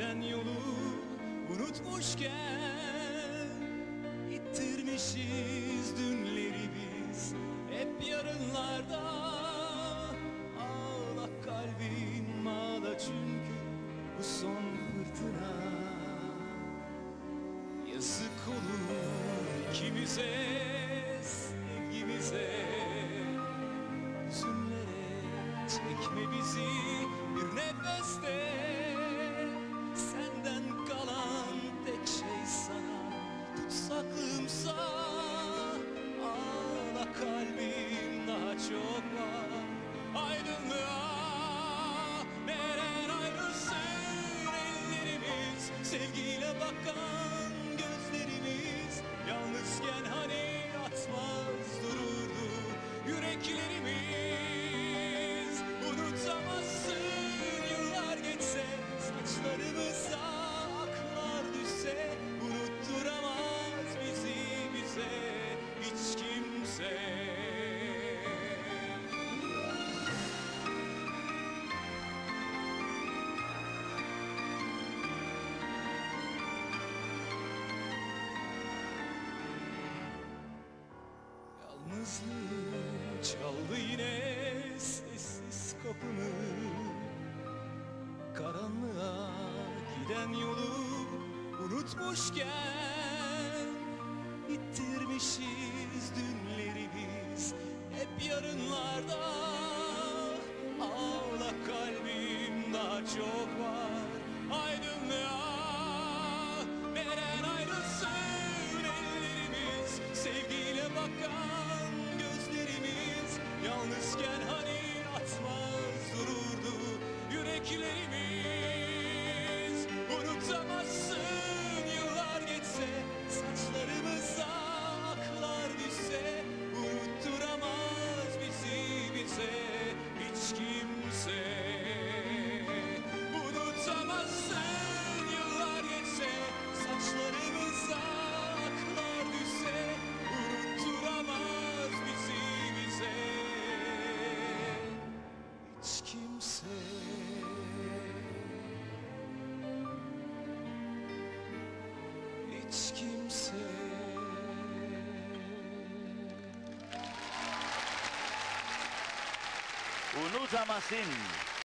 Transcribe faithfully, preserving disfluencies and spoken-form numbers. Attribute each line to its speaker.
Speaker 1: giden yolu unutmuşken ittirmişiz dünleri biz hep yarınlarda. Ağla kalbim ağla çünkü bu son fırtına. Yazık olur ikimize, sevgimize. Hüzünlere çekme bizi bir nefeste. Senden kalan tek şey sana tutsaklığımsa. Ağla kalbim daha çok var aydınlığa. Neren ayrılsın ellerimiz, sevgiyle bakan gözlerimiz. Yalnızken hani atmaz dururdu yüreklerimiz. Unutamazsın yıllar geçse, saçlarımıza aklar düşse. Unutturamaz bizi bize hiç kimse. Yalnızlığım çaldı yine sessiz kapımı. Karanlığa giden yolu unutmuşken ittirmişiz dünleri biz hep yarınlarda. Ağla kalbim daha çok var aydınlığa. Neren ayrılsın ellerimiz, sevgiyle bakan gözlerimiz. Yalnızken hani atmaz dururdu yüreklerimiz. Unutamazsın yıllar geçse, saçlarımıza aklar düşse. Unutturamaz bizi bize hiç kimse. Unutamazsın yıllar geçse, saçlarımıza aklar düşse. Unutturamaz bizi bize hiç kimse. Hiç kimse.
Speaker 2: Unutamazsın.